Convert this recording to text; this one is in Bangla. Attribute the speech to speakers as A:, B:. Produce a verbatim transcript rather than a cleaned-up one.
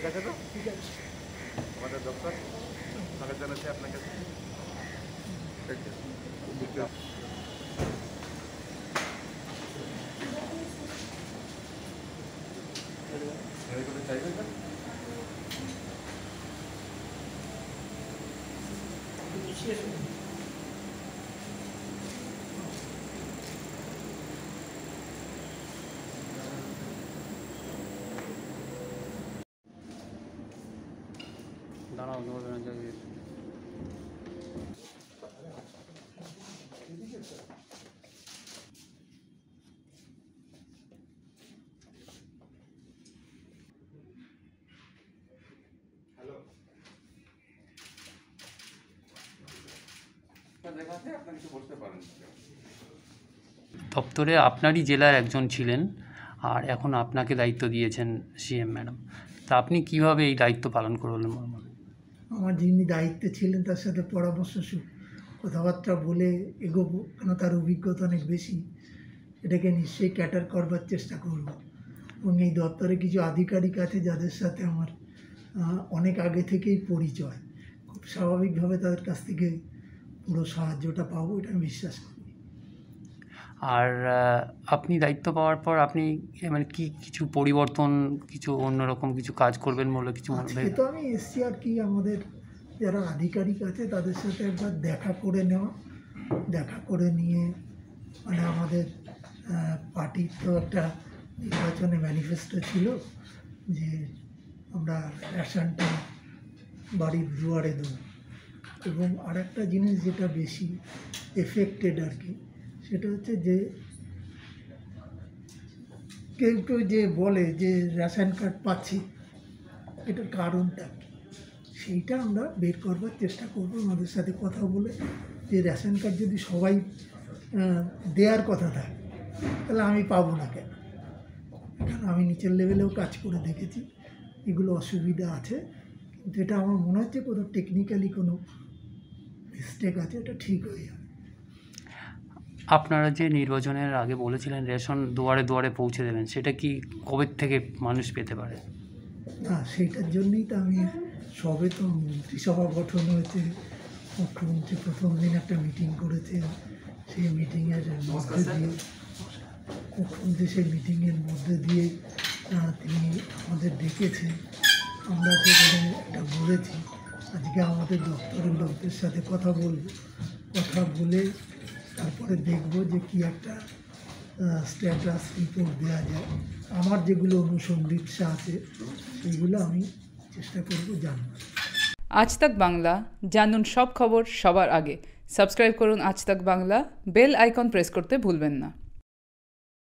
A: আছে তো? ঠিক আছে। আমাদের দপ্তর স্বাগত জানাচ্ছি আপনাকে।
B: দাঁড়াও নড়বে না জায়গায়। দপ্তরে আপনারই জেলার একজন ছিলেন আর এখন আপনাকে দায়িত্ব দিয়েছেন সিএম ম্যাডাম, তা আপনি কিভাবে এই দায়িত্ব পালন করলেন?
C: আমার যিনি দায়িত্বে ছিলেন তার সাথে পরামর্শ কথাবার্তা বলে এগোবো, কেন তার অভিজ্ঞতা অনেক বেশি, এটাকে নিশ্চয়ই ক্যাটার করবার চেষ্টা করব। এবং এই দপ্তরে কিছু আধিকারিক আছে যাদের সাথে আমার অনেক আগে থেকেই পরিচয়, খুব স্বাভাবিকভাবে তাদের কাছ থেকে পুরো সাহায্যটা পাবো, এটা আমি বিশ্বাস করি।
B: আর আপনি দায়িত্ব পাওয়ার পর আপনি মানে কি কিছু পরিবর্তন, কিছু অন্যরকম কিছু কাজ করবেন বলে কিছু মনে হয়?
C: তো আমি এসছি আর কি, আমাদের যারা আধিকারিক আছে তাদের সাথে একবার দেখা করে নেওয়া, দেখা করে নিয়ে মানে আমাদের পার্টির তো একটা নির্বাচনে ম্যানিফেস্টো ছিল যে আমরা রেশনটা বাড়ির দুয়ারে দেবো, এবং আর একটা জিনিস যেটা বেশি এফেক্টেড আর কি, সেটা হচ্ছে যে কেউ কেউ যে বলে যে রেশন কার্ড পাচ্ছি, এটার কারণটা কী, সেইটা আমরা বের করবার চেষ্টা করবো আমাদের সাথে কথা বলে, যে রেশন কার্ড যদি সবাই দেওয়ার কথা থাকে তাহলে আমি পাবো না কেন? কেন আমি নিচের লেভেলেও কাজ করে দেখেছি, এগুলো অসুবিধা আছে, কিন্তু এটা আমার মনে হচ্ছে কোনো টেকনিক্যালি কোনো মিস্টেক আছে, এটা ঠিক হয়ে যাবে।
B: আপনারা যে নির্বাচনের আগে বলেছিলেন রেশন দুয়ারে দুয়ারে পৌঁছে দেবেন, সেটা কি কবে থেকে মানুষ পেতে পারে?
C: না, সেইটার জন্যই তো আমি সবে তো মন্ত্রিসভা গঠন হয়েছে, মুখ্যমন্ত্রী প্রথম দিন একটা মিটিং করেছে, সেই মিটিংয়ের মধ্যে দিয়ে মুখ্যমন্ত্রী সেই মিটিংয়ের মধ্যে দিয়ে তিনি আমাদের ডেকেছেন, আমরা সেখানে একটা বলেছি আজকে আমাদের দপ্তরের লোকদের সাথে কথা বলবো, কথা বলে তারপরে দেখব যে কি একটা স্ট্যাটাস রিপোর্ট দেওয়া যায়। আমার যেগুলো অনুসন্ধিৎসা আছে সেইগুলো আমি চেষ্টা করব জানব।
D: আজ তাক বাংলা, জানুন সব খবর সবার আগে। সাবস্ক্রাইব করুন আজ তাক বাংলা, বেল আইকন প্রেস করতে ভুলবেন না।